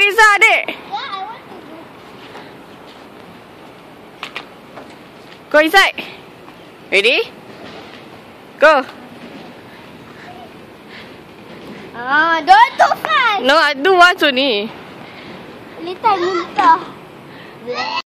Riza, adik. Go inside. Ready? Go. Don't too fast. No, I do once only. Little.